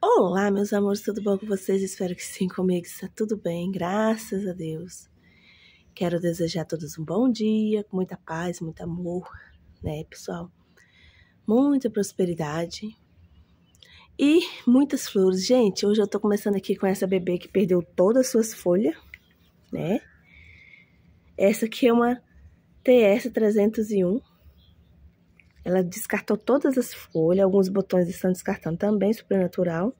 Olá, meus amores, tudo bom com vocês? Espero que sim, comigo está tudo bem, graças a Deus. Quero desejar a todos um bom dia, com muita paz, muito amor, né, pessoal? Muita prosperidade e muitas flores. Gente, hoje eu tô começando aqui com essa bebê que perdeu todas as suas folhas, né? Essa aqui é uma TS 301. Ela descartou todas as folhas, alguns botões estão descartando também, super natural.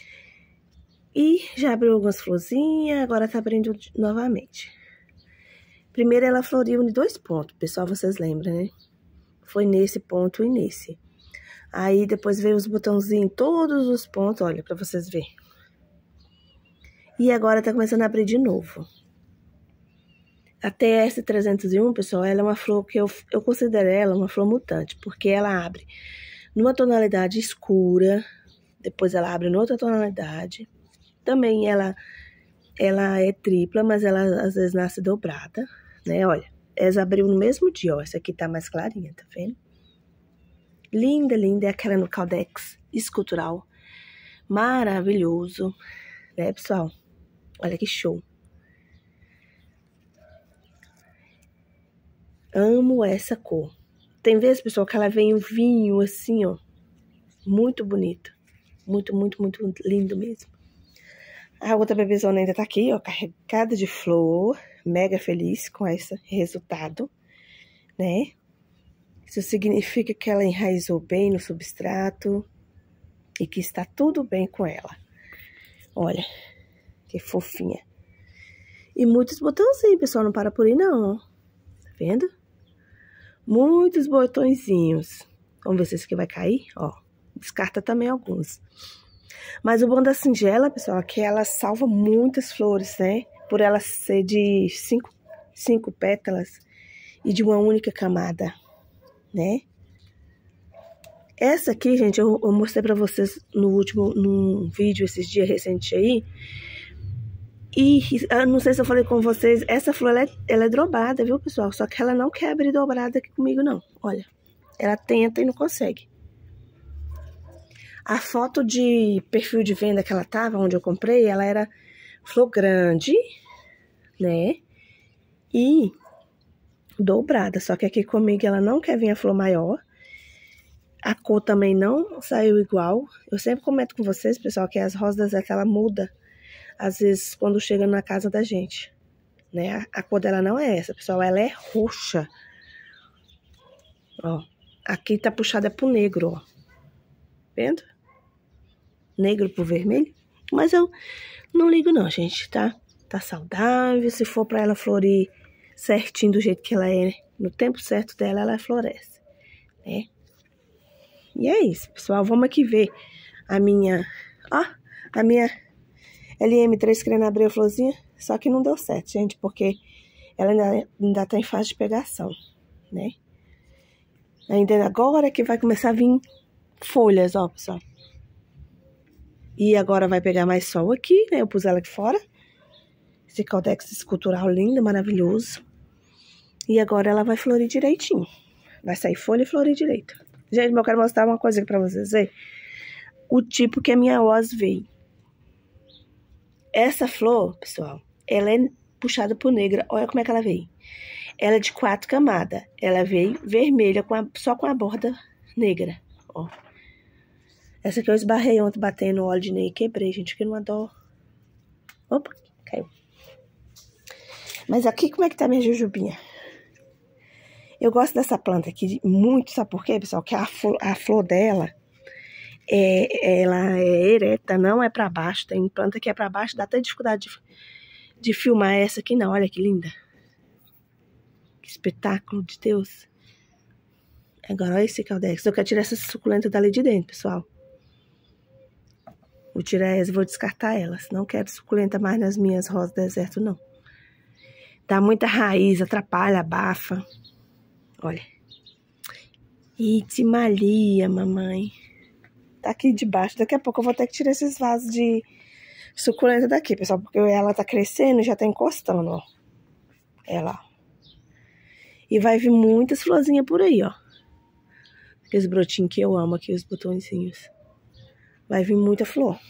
E já abriu algumas florzinhas, agora tá abrindo novamente. Primeiro ela floriu em 2 pontos, pessoal, vocês lembram, né? Foi nesse ponto e nesse. Aí depois veio os botãozinhos em todos os pontos, olha, pra vocês verem. E agora tá começando a abrir de novo. A TS 301, pessoal, ela é uma flor que eu considero ela uma flor mutante, porque ela abre numa tonalidade escura, depois ela abre noutra tonalidade. Também ela é tripla, mas ela às vezes nasce dobrada, né? Olha, essa abriu no mesmo dia, ó. Essa aqui tá mais clarinha, tá vendo? Linda, linda. É aquela no Caldex escultural. Maravilhoso, né, pessoal? Olha que show. Amo essa cor. Tem vezes, pessoal, que ela vem um vinho assim, ó. Muito bonito. Muito, muito, muito lindo mesmo. A outra bebezona ainda tá aqui, ó, carregada de flor. Mega feliz com esse resultado, né? Isso significa que ela enraizou bem no substrato e que está tudo bem com ela. Olha, que fofinha. E muitos botãozinhos, pessoal, não para por aí não, ó. Tá vendo? Muitos botõezinhos. Vamos ver se esse aqui vai cair, ó. Descarta também alguns. Mas o bom da singela, pessoal, é que ela salva muitas flores, né? Por ela ser de cinco pétalas e de uma única camada, né? Essa aqui, gente, eu mostrei pra vocês num vídeo esses dias recentes aí. E eu não sei se eu falei com vocês, essa flor, ela é dobrada, viu, pessoal? Só que ela não quer abrir dobrada aqui comigo, não. Olha, ela tenta e não consegue. A foto de perfil de venda que ela tava, onde eu comprei, ela era flor grande, né? E dobrada. Só que aqui comigo ela não quer vir a flor maior. A cor também não saiu igual. Eu sempre comento com vocês, pessoal, que as rosas ela muda. Às vezes, quando chega na casa da gente, né? A cor dela não é essa, pessoal. Ela é roxa. Ó. Aqui tá puxada pro negro, ó. Vendo? Negro pro vermelho. Mas eu não ligo não, gente, tá? Tá saudável. Se for pra ela florir certinho do jeito que ela é, no tempo certo dela, ela floresce, né? E é isso, pessoal. Vamos aqui ver a minha... Ó, a minha LM3 querendo abrir a florzinha. Só que não deu certo, gente, porque ela ainda tá em fase de pegação, né? Ainda agora que vai começar a vir folhas, ó, pessoal. E agora vai pegar mais sol aqui, né? Eu pus ela aqui fora. Esse Caldex escultural lindo, maravilhoso. E agora ela vai florir direitinho. Vai sair folha e florir direito. Gente, eu quero mostrar uma coisa aqui pra vocês verem. O tipo que a minha Oz veio. Essa flor, pessoal, ela é puxada por negra. Olha como é que ela veio. Ela é de 4 camadas. Ela veio vermelha, só com a borda negra, ó. Essa aqui eu esbarrei ontem batendo no óleo de ney e quebrei, gente, que não adoro. Opa, caiu. Mas aqui, como é que tá minha jujubinha? Eu gosto dessa planta aqui muito, sabe por quê, pessoal? Que a flor dela, ela é ereta, não é pra baixo. Tem planta que é pra baixo, dá até dificuldade de filmar essa aqui não. Olha que linda. Que espetáculo de Deus. Agora, olha esse Caldex. Eu quero tirar essa suculenta dali de dentro, pessoal. Vou tirar essa, vou descartar elas. Não quero suculenta mais nas minhas rosas do deserto, não. Dá muita raiz, atrapalha, abafa. Olha. Itimalia, mamãe. Tá aqui debaixo. Daqui a pouco eu vou ter que tirar esses vasos de suculenta daqui, pessoal. Porque ela tá crescendo e já tá encostando, ó. Ela, ó. E vai vir muitas florzinhas por aí, ó. Aqueles brotinhos que eu amo aqui, os botõezinhos. vai vir muita flor.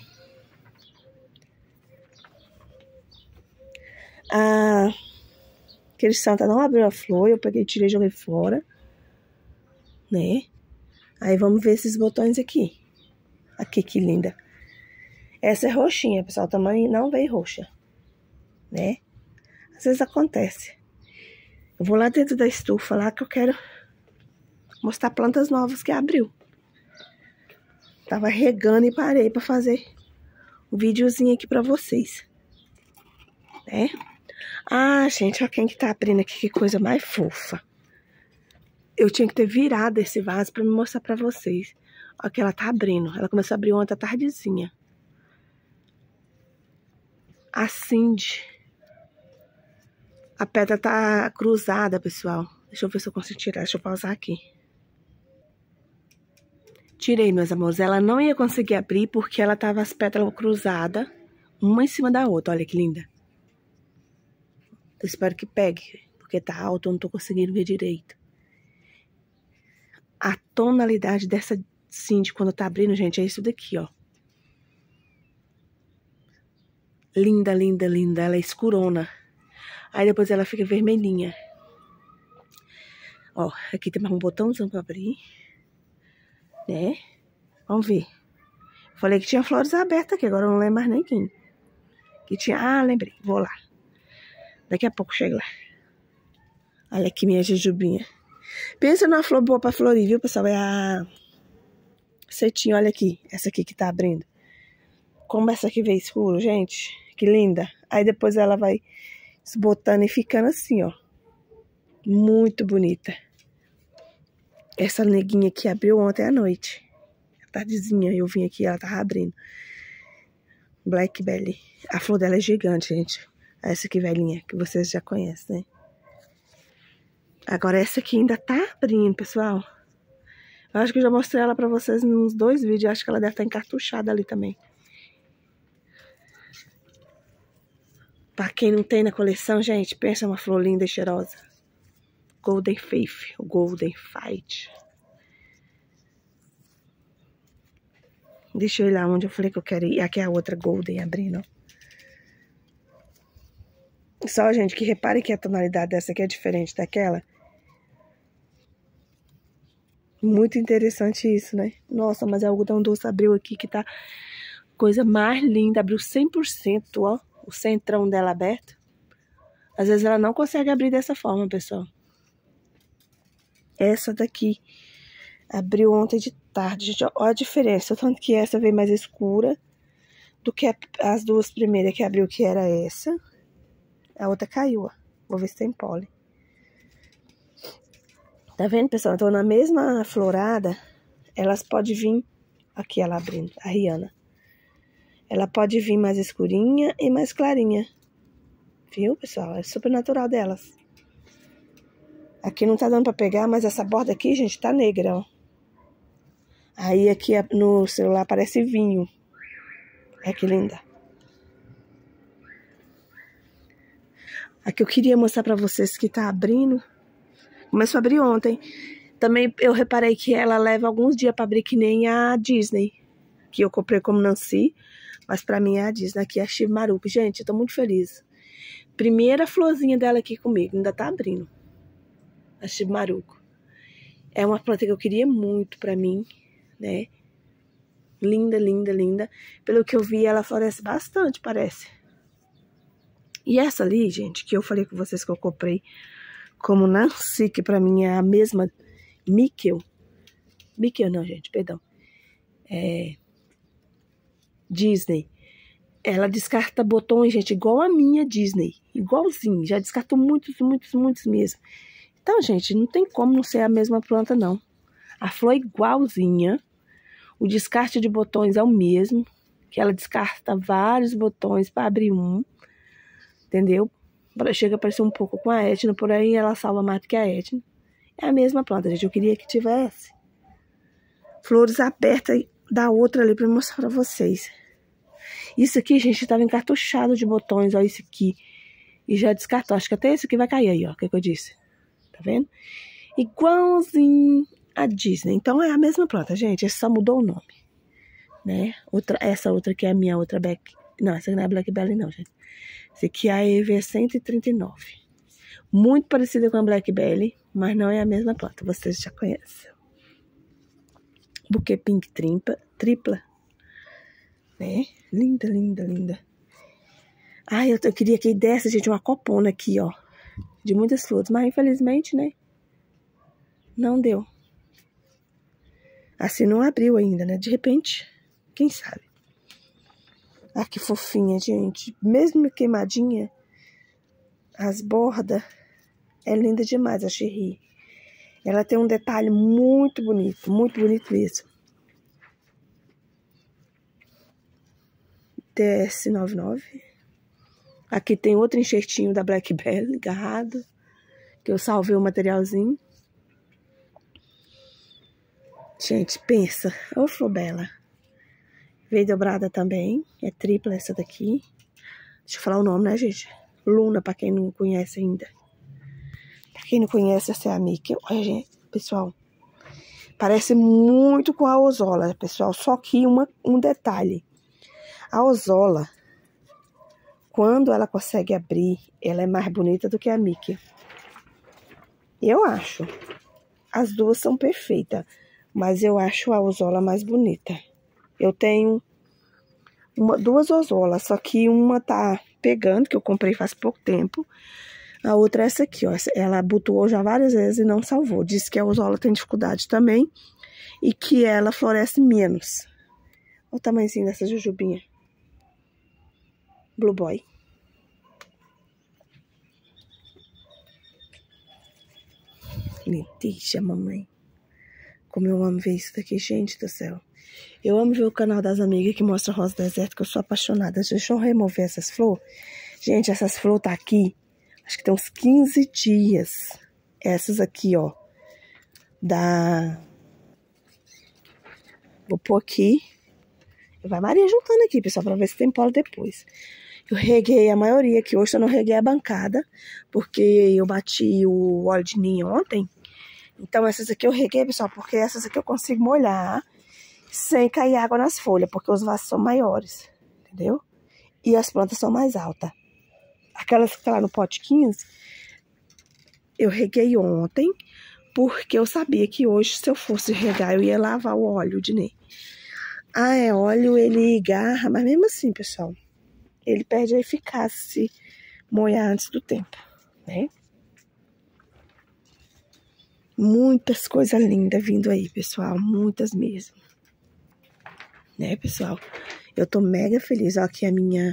Aquele santa não abriu a flor, eu peguei, tirei e joguei fora, né? Aí vamos ver esses botões aqui. Aqui, que linda. Essa é roxinha, pessoal, também não veio roxa, né? Às vezes acontece. Eu vou lá dentro da estufa lá que eu quero mostrar plantas novas que abriu. Tava regando e parei pra fazer um videozinho aqui pra vocês, né? Gente, olha quem que tá abrindo aqui, que coisa mais fofa. Eu tinha que ter virado esse vaso pra me mostrar pra vocês. Olha que ela tá abrindo. Ela começou a abrir ontem à tardezinha. A Cindy. A pedra tá cruzada, pessoal. Deixa eu ver se eu consigo tirar. Deixa eu pausar aqui. Tirei, meus amores. Ela não ia conseguir abrir porque ela tava as pétalas cruzadas, uma em cima da outra. Olha que linda. Eu espero que pegue, porque tá alto, eu não tô conseguindo ver direito. A tonalidade dessa Cindy quando tá abrindo, gente, é isso daqui, ó. Linda, linda, linda. Ela é escurona. Aí depois ela fica vermelhinha. Ó, aqui tem mais um botãozão pra abrir, né? Vamos ver. Falei que tinha flores abertas aqui, agora eu não lembro mais nem quem. Que tinha... lembrei. Vou lá. Daqui a pouco chego lá. Olha aqui minha jujubinha. Pensa numa flor boa pra florir, viu, pessoal? É a cetim, olha aqui. Essa aqui que tá abrindo. Como essa aqui veio escuro, gente. Que linda. Aí depois ela vai esbotando e ficando assim, ó. Muito bonita. Essa neguinha aqui abriu ontem à noite. Tardezinha, eu vim aqui, ela tava abrindo. Blackberry. A flor dela é gigante, gente. Essa aqui velhinha, que vocês já conhecem, né? Agora essa aqui ainda tá abrindo, pessoal. Eu acho que eu já mostrei ela pra vocês nos 2 vídeos. Eu acho que ela deve estar encartuchada ali também. Pra quem não tem na coleção, gente, pensa uma flor linda e cheirosa. Golden Faith, o Golden Fight. Deixa eu ir lá onde eu falei que eu quero ir. Aqui é a outra Golden abrindo. Só, gente, que repare que a tonalidade dessa aqui é diferente daquela. Muito interessante isso, né? Nossa, mas a algodão doce abriu aqui que tá coisa mais linda. Abriu 100%, ó. O centrão dela aberto. Às vezes ela não consegue abrir dessa forma, pessoal. Essa daqui abriu ontem de tarde. Gente, olha a diferença. Tanto que essa veio mais escura do que as 2 primeiras que abriu, que era essa. A outra caiu, ó. Vou ver se tem pólen. Tá vendo, pessoal? Então, na mesma florada, elas podem vir... Aqui ela abrindo, a Rihanna. Ela pode vir mais escurinha e mais clarinha. Viu, pessoal? É super natural delas. Aqui não tá dando pra pegar, mas essa borda aqui, gente, tá negra, ó. Aí aqui no celular parece vinho. Olha que linda. Aqui eu queria mostrar pra vocês que tá abrindo. Começou a abrir ontem. Também eu reparei que ela leva alguns dias pra abrir, que nem a Disney. Que eu comprei como Nancy. Mas pra mim é a Disney. Aqui é a Chimaruco. Gente, eu tô muito feliz. Primeira florzinha dela aqui comigo. Ainda tá abrindo. A Chimaruco. É uma planta que eu queria muito pra mim, né? Linda, linda, linda. Pelo que eu vi, ela floresce bastante, parece. E essa ali, gente, que eu falei com vocês que eu comprei como Nancy, que pra mim é a mesma Mikkel. Mikkel não, gente, perdão. É Disney. Ela descarta botões, gente, igual a minha Disney. Igualzinho. Já descartou muitos, muitos, muitos mesmo. Então, gente, não tem como não ser a mesma planta, não. A flor é igualzinha. O descarte de botões é o mesmo. Que ela descarta vários botões para abrir um. Entendeu? Chega a parecer um pouco com a Etna, porém ela salva mais do que a Etna. É a mesma planta, gente. Eu queria que tivesse flores abertas da outra ali para mostrar para vocês. Isso aqui, gente, estava encartuchado de botões. Ó, isso aqui. E já descartou. Acho que até esse aqui vai cair aí, ó. O que eu disse? Tá vendo? Igualzinho a Disney. Então é a mesma planta, gente. Só mudou o nome, né? Essa outra aqui é a minha outra Black... Não, essa não é Black Belly não, gente. Essa aqui é a EV139. Muito parecida com a Black Belly, mas não é a mesma planta. Vocês já conhecem. Buquê Pink tripla. Né? Linda, linda, linda. Ai, eu queria que desse, gente, uma copona aqui, ó. De muitas flores. Mas, infelizmente, né? Não deu. Assim, não abriu ainda, né? De repente, quem sabe? Ah, que fofinha, gente. Mesmo queimadinha, as bordas é linda demais, a Cherry. Ela tem um detalhe muito bonito mesmo. TS99. Aqui tem outro enxertinho da Black Belly agarrado, que eu salvei o materialzinho. Gente, pensa. Ô, flor bela. Veio dobrada também. É tripla essa daqui. Deixa eu falar o nome, né, gente? Luna, pra quem não conhece ainda. Pra quem não conhece, essa é a Mickey. Olha, gente, pessoal. Parece muito com a Ozola, pessoal. Só que um detalhe. A Ozola, quando ela consegue abrir, ela é mais bonita do que a Mickey. Eu acho. As duas são perfeitas. Mas eu acho a Ozola mais bonita. Eu tenho duas Ozolas, só que uma tá pegando, que eu comprei faz pouco tempo. A outra é essa aqui, ó. Ela abotoou já várias vezes e não salvou. Diz que a Ozola tem dificuldade também e que ela floresce menos. Olha o tamanhozinho dessa jujubinha. Blue Boy. Lentixa, mamãe. Como eu amo ver isso daqui, gente do céu. Eu amo ver o canal das amigas que mostra rosa deserto, que eu sou apaixonada. Deixa eu remover essas flores. Gente, essas flores tá aqui, acho que tem uns 15 dias. Essas aqui, ó. Vou pôr aqui. Vai Maria juntando aqui, pessoal, pra ver se tem polo depois. Eu reguei a maioria aqui. Hoje eu não reguei a bancada, porque eu bati o óleo de ninho ontem. Então essas aqui eu reguei, pessoal, porque essas aqui eu consigo molhar sem cair água nas folhas, porque os vasos são maiores, entendeu? E as plantas são mais altas. Aquelas que estão lá no pote 15, eu reguei ontem, porque eu sabia que hoje, se eu fosse regar, eu ia lavar o óleo de Ney. Ah, é óleo, ele garra, mas mesmo assim, pessoal, ele perde a eficácia se molhar antes do tempo, né? Muitas coisas lindas vindo aí, pessoal, muitas mesmo. Né, pessoal? Eu tô mega feliz. Ó, aqui a minha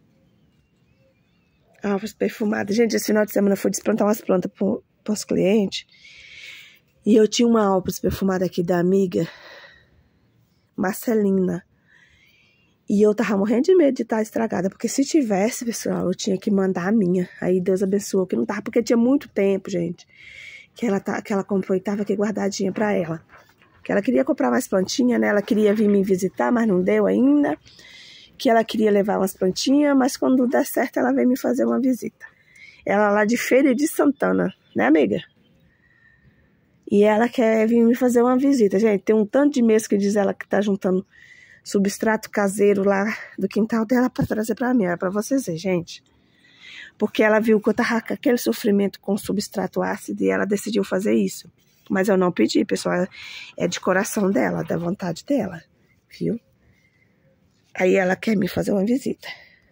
alvas perfumadas. Gente, esse final de semana eu fui desplantar umas plantas para os clientes. E eu tinha uma alvas perfumada aqui da amiga Marcelina. E eu tava morrendo de medo de estar estragada. Porque se tivesse, pessoal, eu tinha que mandar a minha. Aí Deus abençoou que não tava. Porque tinha muito tempo, gente, que ela comprou e tava aqui guardadinha pra ela. Que ela queria comprar mais plantinhas, né? Ela queria vir me visitar, mas não deu ainda. Que ela queria levar umas plantinhas, mas quando der certo, ela vem me fazer uma visita. Ela lá de Feira de Santana, né, amiga? E ela quer vir me fazer uma visita. Gente, tem um tanto de mês que diz ela que tá juntando substrato caseiro lá do quintal dela pra trazer pra mim. Olha pra vocês verem, gente. Porque ela viu que eu tava com aquele sofrimento com substrato ácido e ela decidiu fazer isso. Mas eu não pedi, pessoal. É de coração dela, da vontade dela, viu? Aí ela quer me fazer uma visita.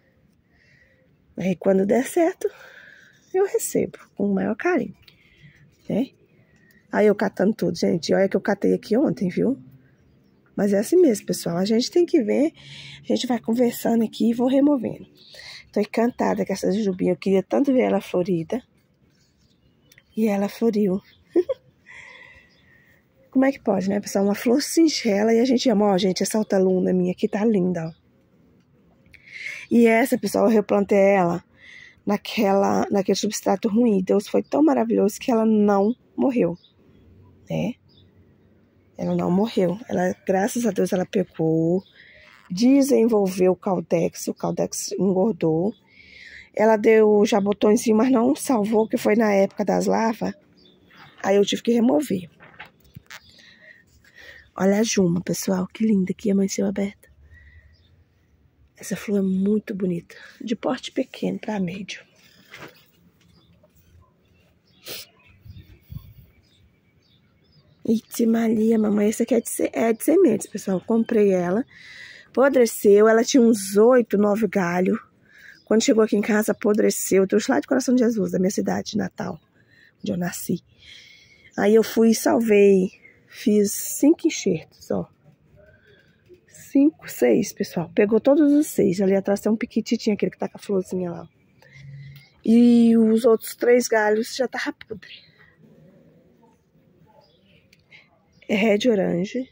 Aí quando der certo, eu recebo com o maior carinho, né? Aí eu catando tudo, gente. Olha que eu catei aqui ontem, viu? Mas é assim mesmo, pessoal. A gente tem que ver. A gente vai conversando aqui e vou removendo. Tô encantada com essa jujubinha. Eu queria tanto ver ela florida. E ela floriu. Como é que pode, né, pessoal? Uma flor singela e a gente ama. Ó, gente, essa outra luna minha aqui tá linda, ó. E essa, pessoal, eu replantei ela naquele substrato ruim. Deus foi tão maravilhoso que ela não morreu, né? Ela não morreu. Ela, graças a Deus, ela pegou, desenvolveu o caldex engordou. Ela deu já botõezinho, mas não salvou, que foi na época das larvas. Aí eu tive que remover. Olha a Juma, pessoal, que linda que amanheceu aberta. Essa flor é muito bonita, de porte pequeno para médio. Itimalia, mamãe, essa aqui é de sementes, pessoal. Comprei ela, apodreceu, ela tinha uns 8, 9 galhos. Quando chegou aqui em casa, apodreceu. Eu trouxe lá de Coração de Jesus, da minha cidade de Natal, onde eu nasci. Aí eu fui e salvei, fiz 5 enxertos, ó. 5, 6, pessoal. Pegou todos os 6. Ali atrás tem um piquititinho, aquele que tá com a florzinha lá. E os outros 3 galhos já tá podre. É red orange.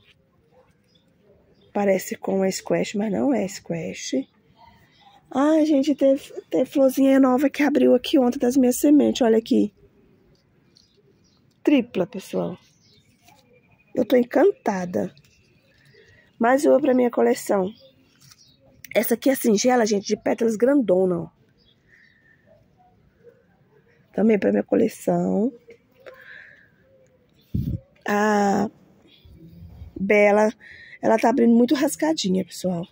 Parece com a squash, mas não é squash. Ah, gente, teve florzinha nova que abriu aqui ontem das minhas sementes. Olha aqui. Tripla, pessoal. Eu tô encantada. Mais uma pra minha coleção. Essa aqui é singela, gente, de pétalas grandona, ó. Também pra minha coleção. A Bela, ela tá abrindo muito rasgadinha, pessoal.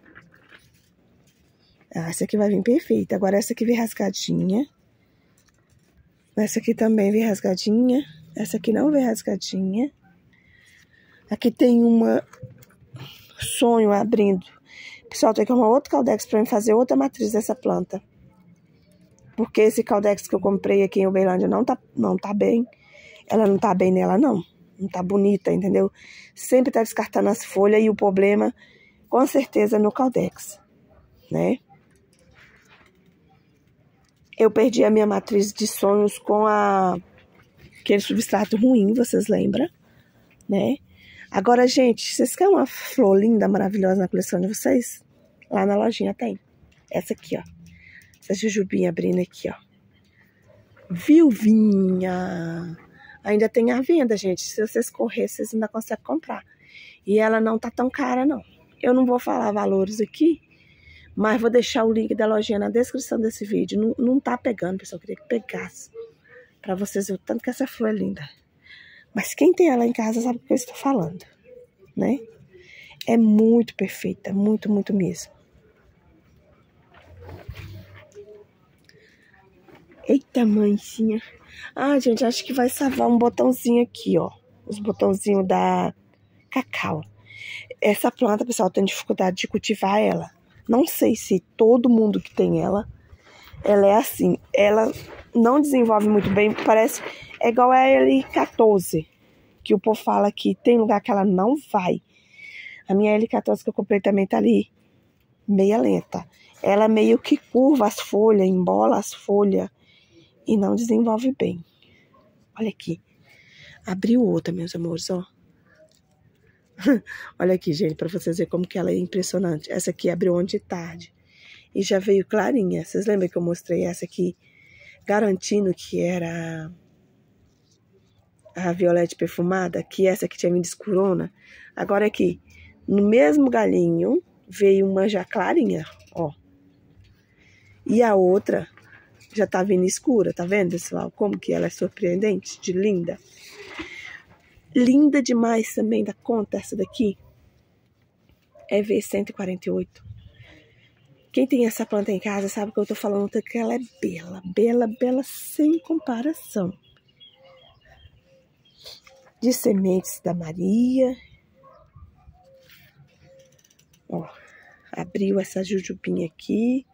Ah, essa aqui vai vir perfeita. Agora essa aqui vem rasgadinha. Essa aqui também vem rasgadinha. Essa aqui não vem rasgadinha. Aqui tem uma sonho abrindo. Pessoal, tem que arrumar outro caldex pra mim fazer outra matriz dessa planta. Porque esse caldex que eu comprei aqui em Uberlândia não tá bem. Ela não tá bem nela, não. Não tá bonita, entendeu? Sempre tá descartando as folhas e o problema, com certeza, é no caldex, né? Eu perdi a minha matriz de sonhos com aquele substrato ruim, vocês lembram, né? Agora, gente, vocês querem uma flor linda, maravilhosa na coleção de vocês? Lá na lojinha tem. Essa aqui, ó. Essa jujubinha abrindo aqui, ó. Viuvinha. Ainda tem à venda, gente. Se vocês correrem, vocês ainda conseguem comprar. E ela não tá tão cara, não. Eu não vou falar valores aqui, mas vou deixar o link da lojinha na descrição desse vídeo. Não tá pegando, pessoal. Eu queria que pegasse. Pra vocês verem o tanto que essa flor é linda. Mas quem tem ela em casa sabe o que eu estou falando, né? É muito perfeita. Muito, muito mesmo. Eita, mãezinha. Ah, gente, acho que vai salvar um botãozinho aqui, ó. Os botãozinhos da cacau. Essa planta, pessoal, tem dificuldade de cultivar ela. Não sei se todo mundo que tem ela é assim. Ela não desenvolve muito bem, parece... É igual a L14, que o povo fala que tem lugar que ela não vai. A minha L14 que eu comprei também tá ali, meia lenta. Ela meio que curva as folhas, embola as folhas e não desenvolve bem. Olha aqui. Abriu outra, meus amores, ó. Olha aqui, gente, pra vocês verem como que ela é impressionante. Essa aqui abriu ontem de tarde e já veio clarinha. Vocês lembram que eu mostrei essa aqui, garantindo que era a violete perfumada? Que essa aqui tinha vindo escurona. Agora aqui, no mesmo galinho, veio uma já clarinha, ó. E a outra já tá vindo escura, tá vendo, pessoal? Como que ela é surpreendente, de linda. Linda demais também da conta essa daqui. É V148. Quem tem essa planta em casa sabe que eu tô falando que ela é bela. Bela, bela sem comparação. De sementes da Maria. Ó, abriu essa jujubinha aqui.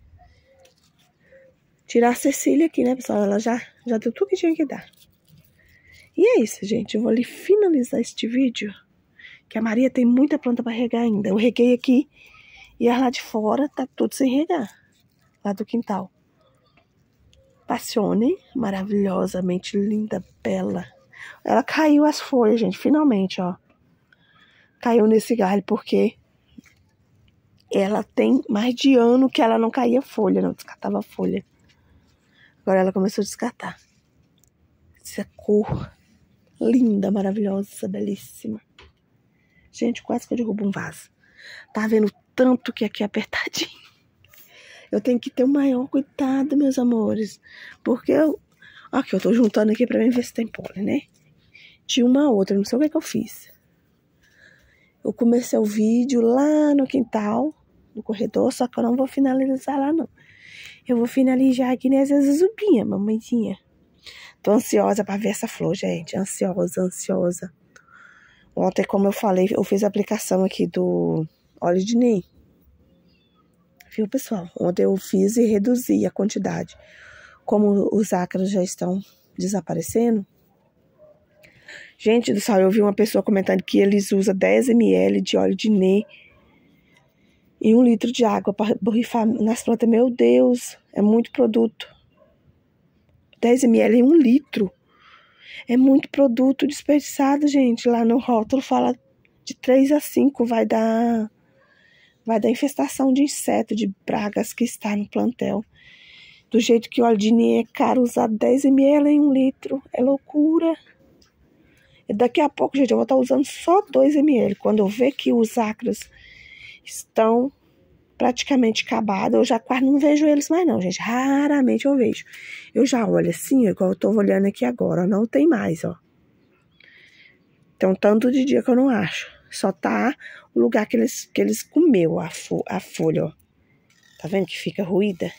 Tirar a Cecília aqui, né, pessoal? Ela já deu tudo que tinha que dar. E é isso, gente. Eu vou ali finalizar este vídeo. Que a Maria tem muita planta para regar ainda. Eu reguei aqui e lá de fora tá tudo sem regar. Lá do quintal. Passione, maravilhosamente linda, bela. Ela caiu as folhas, gente, finalmente, ó. Caiu nesse galho porque ela tem mais de ano que ela não caía folha, não descartava folha. Agora ela começou a descartar. Essa cor linda, maravilhosa, belíssima. Gente, quase que eu derrubo um vaso. Tá vendo tanto que aqui é apertadinho? Eu tenho que ter o maior cuidado, meus amores. Porque eu... Aqui, eu tô juntando aqui pra mim ver se tem pólen, né? Tinha uma outra, não sei o que eu fiz. Eu comecei o vídeo lá no quintal, no corredor, só que eu não vou finalizar lá, não. Eu vou finalizar aqui nessa zuzubinha, mamãezinha. Tô ansiosa pra ver essa flor, gente. Ansiosa. Ontem, como eu falei, eu fiz a aplicação aqui do óleo de NEM. Viu, pessoal? Ontem eu fiz e reduzi a quantidade. Como os ácaros já estão desaparecendo. Gente do céu, eu vi uma pessoa comentando que eles usam 10 ml de óleo de NEM e 1 litro de água para borrifar nas plantas. Meu Deus, é muito produto. 10 ml em 1 litro. É muito produto desperdiçado, gente. Lá no rótulo fala de 3 a 5 vai dar infestação de inseto, de pragas que está no plantel. Do jeito que o óleo de NEM é caro, usar 10 ml em 1 litro. É loucura. E daqui a pouco, gente, eu vou estar usando só 2 ml. Quando eu ver que os ácaros estão praticamente acabados, eu já quase não vejo eles mais não, gente. Raramente eu vejo. Eu já olho assim, igual eu tô olhando aqui agora. Não tem mais, ó. Tem um tanto de dia que eu não acho. Só tá o lugar que eles comeu a folha, ó. Tá vendo que fica ruída?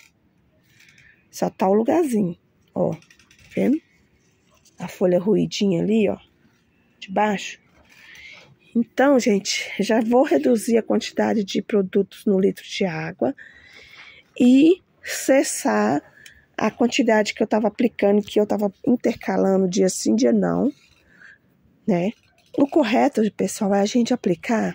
Só tá o lugarzinho, ó. Vendo? A folha ruidinha ali, ó. De baixo. Então, gente, já vou reduzir a quantidade de produtos no litro de água e cessar a quantidade que eu tava aplicando, que eu tava intercalando dia sim, dia não, né? O correto, pessoal, é a gente aplicar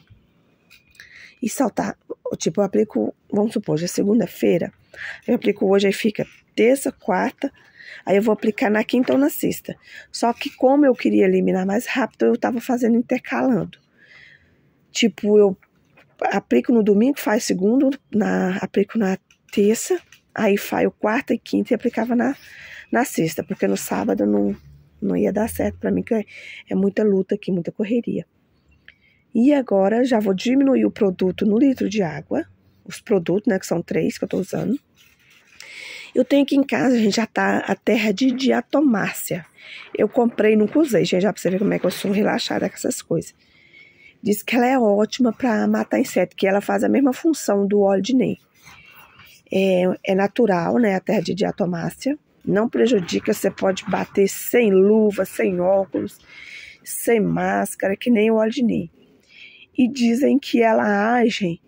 e saltar. Tipo, eu aplico, vamos supor, hoje é segunda-feira, eu aplico hoje, aí fica terça, quarta, aí eu vou aplicar na quinta ou na sexta. Só que como eu queria eliminar mais rápido, eu tava fazendo intercalando. Tipo, eu aplico no domingo, faz segundo, aplico na terça, aí faço quarta e quinta e aplicava na sexta, porque no sábado não ia dar certo pra mim, que é muita luta aqui, muita correria. E agora já vou diminuir o produto no litro de água, os produtos, né, que são 3 que eu tô usando. Eu tenho aqui em casa, gente, já tá a terra de diatomácea. Eu comprei, nunca usei, gente, já pra você ver como é que eu sou relaxada com essas coisas. Diz que ela é ótima para matar inseto, que ela faz a mesma função do óleo de NEM. É natural, né, a terra de diatomácea. Não prejudica, você pode bater sem luva, sem óculos, sem máscara, que nem o óleo de NEM. E dizem que ela age,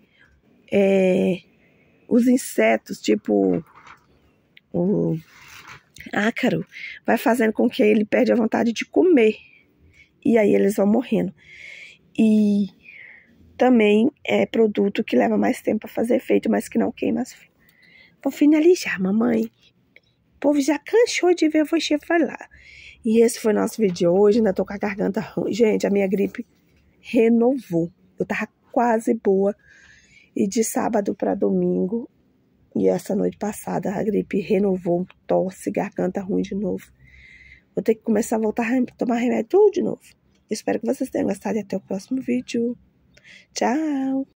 os insetos, tipo o ácaro, vai fazendo com que ele perde a vontade de comer. E aí eles vão morrendo. E também é produto que leva mais tempo para fazer efeito, mas que não queima as flores. Vou finalizar, mamãe. O povo já cansou de ver você falar. E esse foi nosso vídeo de hoje. Ainda tô com a garganta ruim. Gente, a minha gripe renovou. Eu tava quase boa. E de sábado para domingo, e essa noite passada, a gripe renovou. Tosse, garganta ruim de novo. Vou ter que começar a voltar a tomar remédio tudo de novo. Espero que vocês tenham gostado e até o próximo vídeo. Tchau!